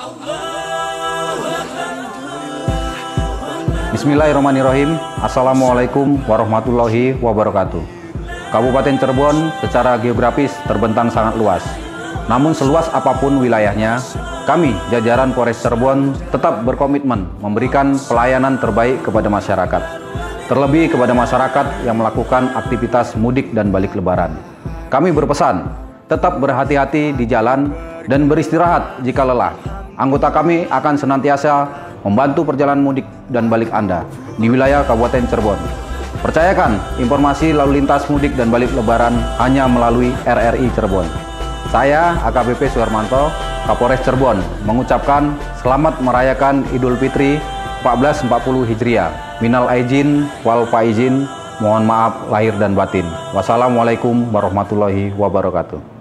Bismillahirrahmanirrahim. Assalamualaikum warahmatullahi wabarakatuh. Kabupaten Cirebon secara geografis terbentang sangat luas. Namun seluas apapun wilayahnya, kami jajaran Polres Cirebon tetap berkomitmen memberikan pelayanan terbaik kepada masyarakat. Terlebih kepada masyarakat yang melakukan aktivitas mudik dan balik lebaran. Kami berpesan, tetap berhati-hati di jalan dan beristirahat jika lelah. Anggota kami akan senantiasa membantu perjalanan mudik dan balik Anda di wilayah Kabupaten Cirebon. Percayakan informasi lalu lintas mudik dan balik lebaran hanya melalui RRI Cirebon. Saya AKBP Suhermanto, Kapolres Cirebon, mengucapkan selamat merayakan Idul Fitri 1440 Hijriah. Minal aidin wal faizin, mohon maaf lahir dan batin. Wassalamualaikum warahmatullahi wabarakatuh.